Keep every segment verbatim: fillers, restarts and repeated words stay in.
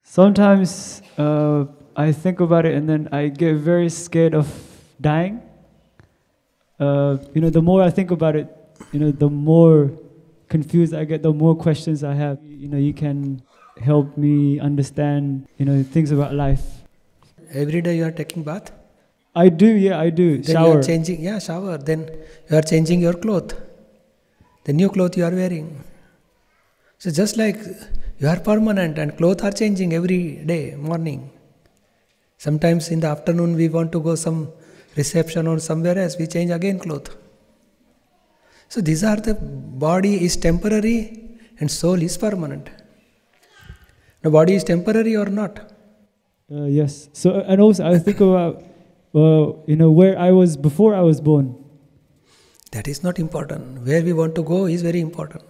Sometimes uh, I think about it and then I get very scared of dying. Uh, you know, the more I think about it, you know, the more confused I get, the more questions I have. You know, you can help me understand, you know, things about life. Every day you are taking bath? I do, yeah, I do. Then shower. you are changing, yeah, shower. Then you are changing your clothes. The new clothes you are wearing. So just like you are permanent and clothes are changing every day, morning. Sometimes in the afternoon we want to go some reception or somewhere else, we change again clothes. So these are the body is temporary and soul is permanent. The body is temporary or not? Uh, yes. So and also I think about uh, you know where I was before I was born. That is not important. Where we want to go is very important.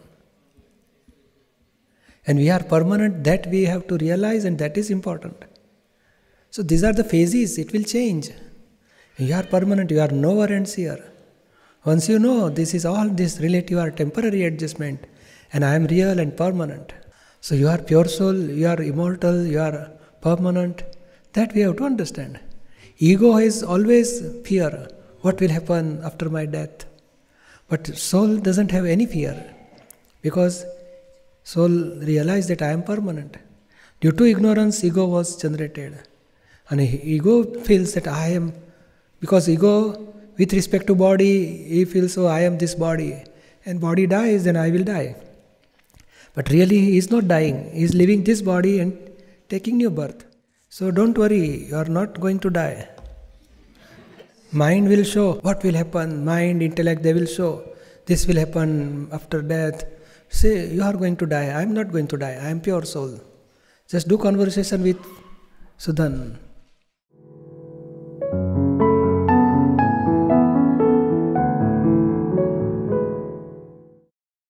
And we are permanent, that we have to realize, and that is important. So these are the phases, it will change. You are permanent, you are nowhere ends here. Once you know this is all this relative or temporary adjustment, and I am real and permanent. So you are pure soul, you are immortal, you are permanent. That we have to understand. Ego is always fear. What will happen after my death? But soul doesn't have any fear, because soul realized that I am permanent. Due to ignorance, ego was generated. And ego feels that I am, because ego, with respect to body, he feels, oh, I am this body. And body dies, then I will die. But really, he is not dying. He is leaving this body and taking new birth. So don't worry, you are not going to die. Mind will show what will happen. Mind, intellect, they will show. This will happen after death. Say, you are going to die. I am not going to die. I am pure soul. Just do conversation with Sudhan.